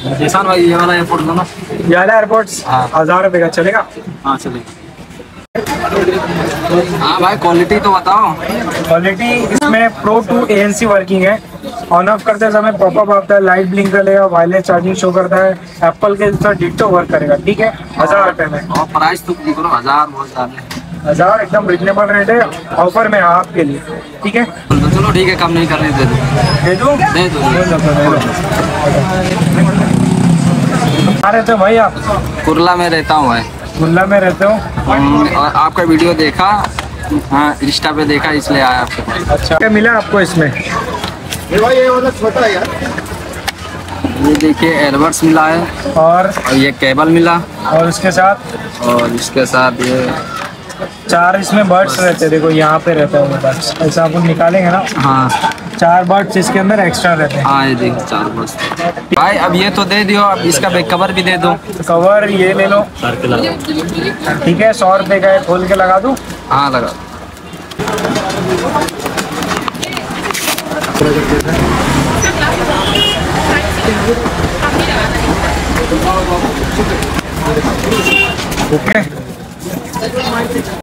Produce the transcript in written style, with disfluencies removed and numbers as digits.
किसान भाई ये वाला एयरपोर्ट लो ना। ये वाला एयरपोर्ट्स हाँ। 1000 रुपये का चलेगा? हाँ चलेगा। हाँ भाई क्वालिटी तो बताओ। क्वालिटी इसमें प्रो 2 ANC वर्किंग है। ऑन ऑफ करते समय पॉपअप आता है, लाइट ब्लिंक करेगा, वायरलेस चार्जिंग शो करता है, एप्पल के साथ डिट्टो वर्क करेगा। ठीक है, 1000 रुपये में। और प्राइस तो करो 1000 बहुत ज्यादा है। 1000 एकदम रिजनेबल रेट है, ऑफर में आपके लिए। ठीक है, तो चलो ठीक है, कम नहीं करने दे दो। दे दूँ? दे दो। कहाँ रहते हो भाई आप? कुरला में रहता हूँ भाई। मुल्ला में रहते हो? और आपका वीडियो देखा, हाँ इंस्टा पे देखा इसलिए आया आपके पास। अच्छा, क्या मिला आपको इसमें? ये वाला छोटा है यार। ये देखिए एयरबड्स मिला है और ये केबल मिला और इसके साथ और इसके साथ ये 4 इसमें बर्ड्स रहते हैं। देखो यहाँ पे रहता है वो बर्ड्स, ऐसा अपन निकालेंगे ना, हाँ 4 बर्ड्स इसके अंदर एक्स्ट्रा रहते हैं। हाँ ये देखो 4 बस। भाई अब ये तो दे दियो, अब इसका बैक कवर भी दे दो। कवर ये ले लो। ठीक है, 100 रुपये का है, खोल के लगा दूँ? हाँ लगा। ओके।